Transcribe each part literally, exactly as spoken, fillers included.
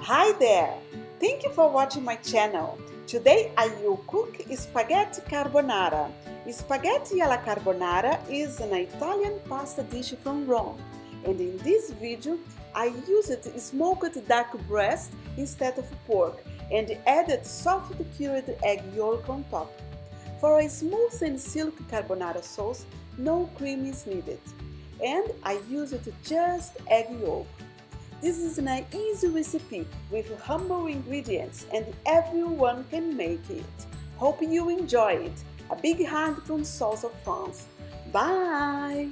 Hi there! Thank you for watching my channel. Today I will cook spaghetti carbonara. Spaghetti alla carbonara is an Italian pasta dish from Rome, and in this video I used smoked duck breast instead of pork and added soft cured egg yolk on top. For a smooth and silky carbonara sauce, no cream is needed, and I used just egg yolk. This is an easy recipe with humble ingredients and everyone can make it. Hope you enjoy it. A big hug from South of France. Bye!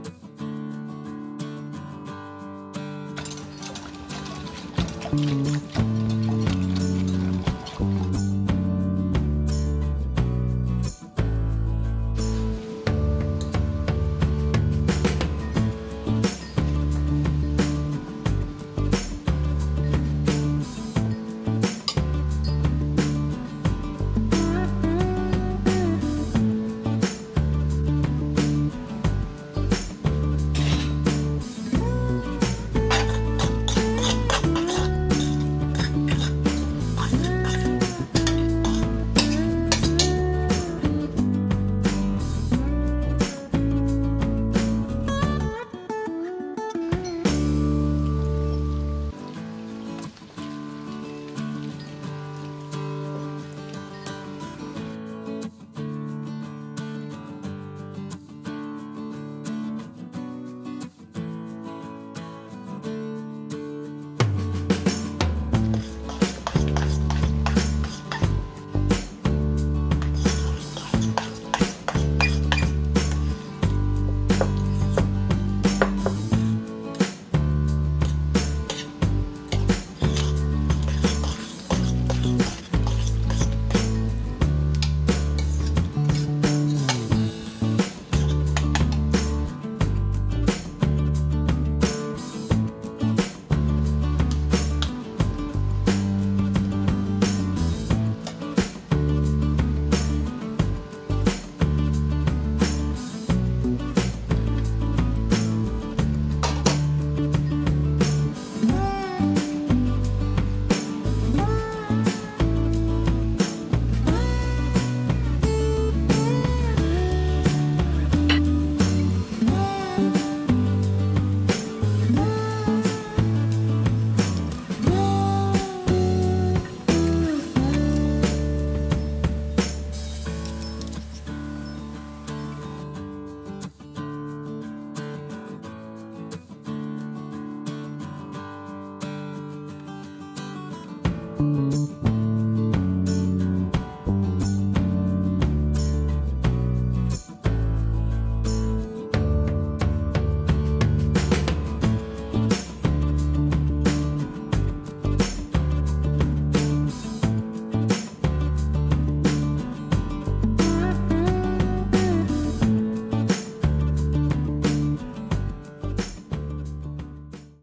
Mm-hmm.